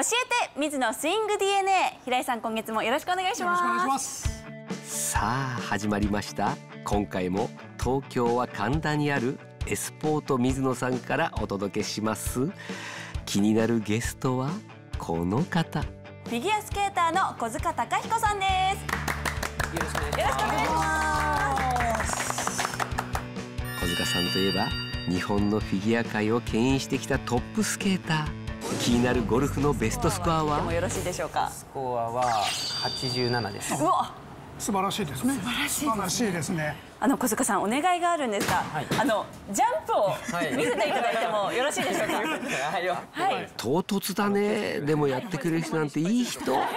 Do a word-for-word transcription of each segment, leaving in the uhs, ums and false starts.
教えて水野スイング ディーエヌエー、平井さん今月もよろしくお願いします。よろしくお願いします。 さあ始まりました。今回も東京は神田にあるエスポート水野さんからお届けします。気になるゲストはこの方、 フィギュアスケーターの小塚貴彦さんです。よろしくお願いします。 小塚さんといえば日本のフィギュア界を牽引してきたトップスケーター。気になるゴルフのベストスコアは？ でもよろしいでしょうか。 スコアははちじゅうななです。 うわ、 素晴らしいですね。 素晴らしいですね。 素晴らしいですね。 あの小塚さんお願いがあるんですが、はい、あのジャンプを見せていただいてもよろしいでしょうか。はい。 唐突だね。でもやってくれる人なんていい人。よ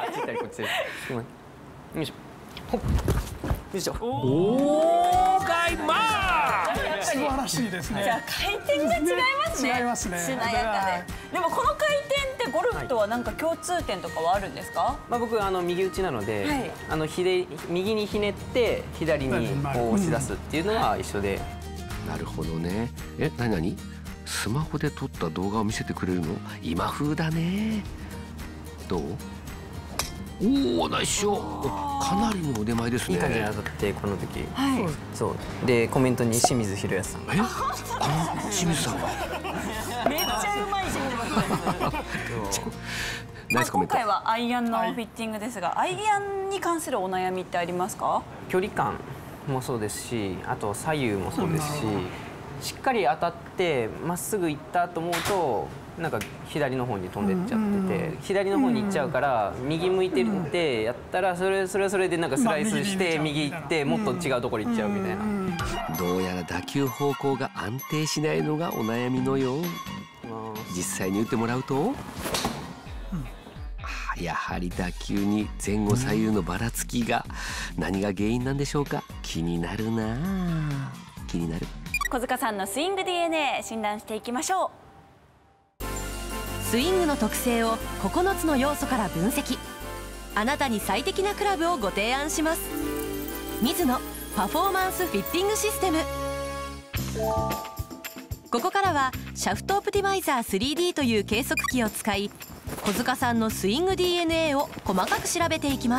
いしょ。ほっ。よいしょ。 おーガイマー。 素晴らしいですね。 じゃあ回転が違いますね。 違いますね。 しなやかで。でもこの回転ってゴルフとは何か共通点とかはあるんですか？ まあ僕あの右打ちなので、はい、あのひで右にひねって左にこう押し出すっていうのは一緒で。 なるほどね。え、なになに？スマホで撮った動画を見せてくれるの？今風だね。どう？おお、ナイスショット。かなりの腕前ですね。 いい感じに当たってこの時。 はい。 そうでコメントに清水宏保さんが。 え？あの清水さんが。 めっちゃうまいしってますね。 ナイスコメント。 今回はアイアンのフィッティングですが、アイアンに関するお悩みってありますか？ 距離感もそうですし、あと左右もそうですし、しっかり当たってまっすぐ行ったと思うとなんか左の方に飛んでっちゃってて、左の方に行っちゃうから右向いてってやったらそれそれそれでなんかスライスして右行ってもっと違うところ行っちゃうみたいな。 どうやら打球方向が安定しないのがお悩みのよう。実際に打ってもらうと、やはり打球に前後左右のばらつきが。何が原因なんでしょうか。気になるな。気になる。 小塚さんのスイング ディーエヌエー 診断していきましょう。 スイングの特性をここのつの要素から分析。あなたに最適なクラブをご提案します。水野パフォーマンスフィッティングシステム。ここからはシャフトオプティマイザー スリーディー という計測器を使い、小塚さんのスイング ディーエヌエー を細かく調べていきます。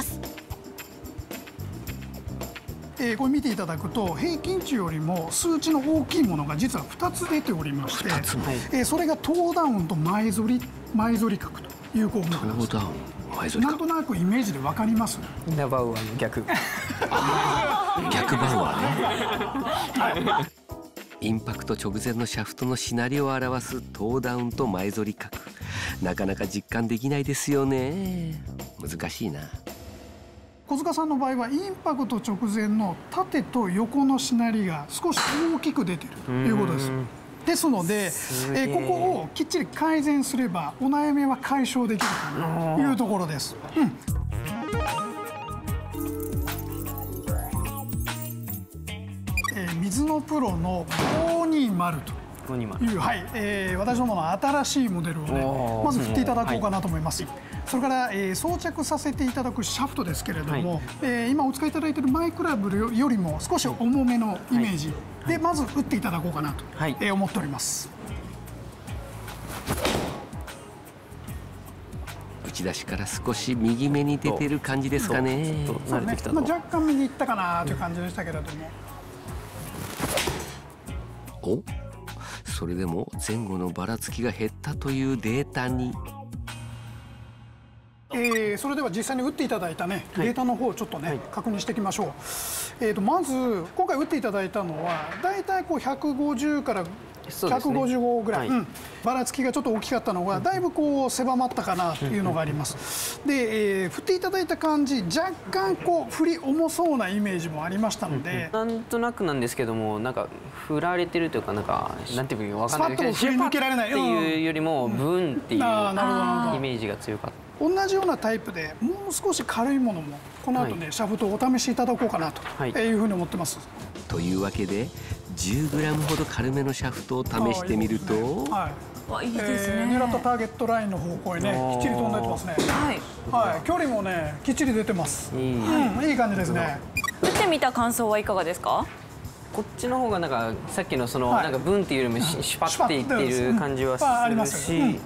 えー、これ見ていただくと平均値よりも数値の大きいものが実はふたつ出ておりまして、えー、それがトーダウンと前反り前反り角という項目なんです。 トーダウン前反り角。 なんとなくイメージでわかります？ イナバウアーの逆。 逆バウアーね。はい。インパクト直前のシャフトのしなりを表すトーダウンと前反り角。なかなか実感できないですよね。難しいな。 小塚さんの場合はインパクト直前の縦と横のしなりが少し大きく出ているということです。ですので、えここをきっちり改善すればお悩みは解消できるというところです。うん、えー、水野プロのごーにーまるという、はい、えー、私どもの新しいモデルをねまず振っていただこうかなと思います。はい、それから、えー、装着させていただくシャフトですけれども、はい、えー、今お使いいただいているマイクラブよりも少し重めのイメージでまず打っていただこうかなと、はい、えー、思っております。 打ち出しから少し右目に出てる感じですかね。 そうね、まあ、若干右いったかなという感じでしたけれども、 お、それでも前後のばらつきが減ったというデータに。 えー、それでは実際に打っていただいたね、データの方をちょっとね、はい、確認していきましょう。えー、とまず今回打っていただいたのはだいたいこうひゃくごじゅうからひゃくごじゅうごぐらい、ね、はい、うん、ばらつきがちょっと大きかったのがだいぶこう狭まったかなというのがあります。で、えー、振っていただいた感じ若干こう振り重そうなイメージもありましたので、 なんとなくなんですけどもなんか振られてるというかなんかなんていうか分かんないけどスパッと振り抜けられないっていうよりもブーンっていうイメージが強かった。 同じようなタイプでもう少し軽いものもこの後ね、はい、シャフトをお試しいただこうかなというふうに思ってます。 というわけでじゅうグラムほど軽めのシャフトを試してみると、 いいですね。 狙ったターゲットラインの方向へねきっちり飛んでってますね。はい、はい、距離もねきっちり出てます。いい、うん、いい感じですね。 打ってみた感想はいかがですか？ こっちの方がなんかさっきのその、はい、なんかブンっていうよりもシュパッていっている感じはするし、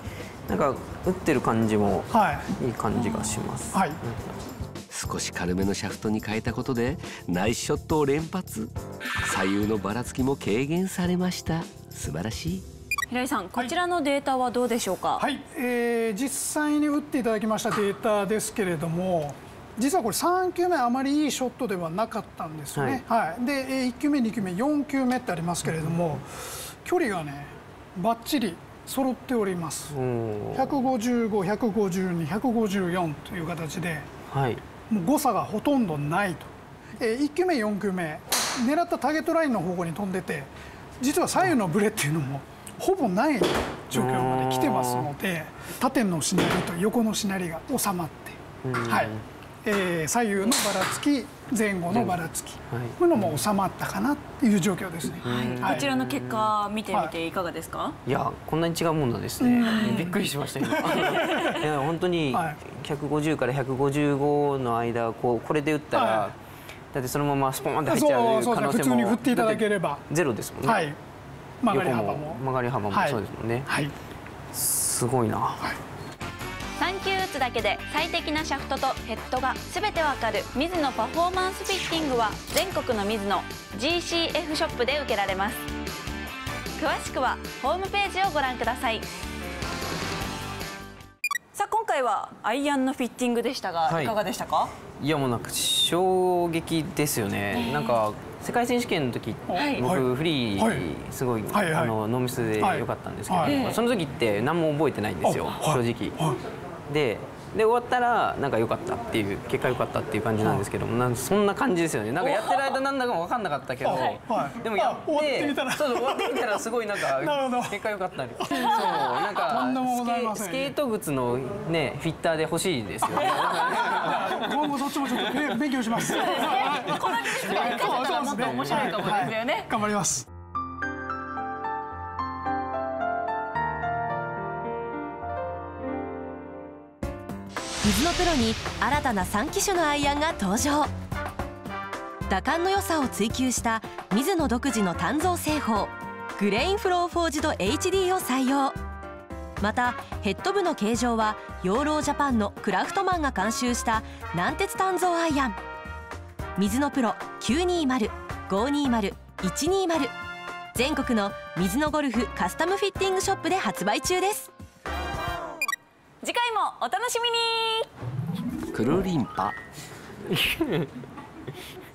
なんか打ってる感じもいい感じがします。 はい、 少し軽めのシャフトに変えたことでナイスショットを連発。左右のばらつきも軽減されました。素晴らしい。 平井さん、こちらのデータはどうでしょうか。 はい、えー、実際に打っていただきましたデータですけれども、実はこれさん球目あまりいいショットではなかったんですよね。はい、はい、でいっ球目に球目よん球目ってありますけれども、距離がねバッチリ揃っております。ひゃくごじゅうご、ひゃくごじゅうに、ひゃくごじゅうよんという形で、はい、もう誤差がほとんどないと。えー、いっ球目よん球目狙ったターゲットラインの方向に飛んでて、実は左右のブレっていうのもほぼない状況まで来てますので、縦のしなりと横のしなりが収まって、はい、えー、左右のばらつき、前後のばらつき、こういうのも収まったかなっていう状況ですね。 はい、こちらの結果見てみていかがですか。 いや、こんなに違うもんなんですね。びっくりしました今。いや本当にひゃくごじゅうからひゃくごじゅうごの間、こうこれで打ったら、はい、だってそのままスポーンって入っちゃう可能性も、 普通に振っていただければゼロですもんね。はい、曲がり幅も曲がり幅もそうですもんね。はい、すごいな。はい、 さん球打つだけで最適なシャフトとヘッドが全てわかるミズノパフォーマンスフィッティングは全国のミズノ ジーシーエフ ショップで受けられます。詳しくはホームページをご覧ください。さあ今回はアイアンのフィッティングでしたが、はい、いかがでしたか。 いやもうなんか衝撃ですよね。なんか世界選手権の時、はい、僕フリーすごい、はい、あのノーミスで良かったんですけど、はい、その時って何も覚えてないんですよ、正直。でで終わったらなんか良かったっていう、結果良かったっていう感じなんですけども、なんそんな感じですよね。なんかやってる間なんだかも分かんなかったけど、でもやって終わってみたら、そう終わってみたらすごいなんか結果良かったり、そうなんかスケート靴のねフィッターで欲しいですよね。 今後そっちもちょっと勉強します。この技術が生かせたらもっと面白いかもですよね。頑張ります。 水のプロに新たなさん機種のアイアンが登場。打感の良さを追求したミズノ独自の鍛造製法グレインフローフォージド エイチディー を採用。またヘッド部の形状は養老ジャパンのクラフトマンが監修した軟鉄鍛造アイアン。ミズノプロきゅうにーまる、ごーにーまる、いちにーまる、全国のミズノゴルフカスタムフィッティングショップで発売中です。 次回もお楽しみに。 くるりんぱ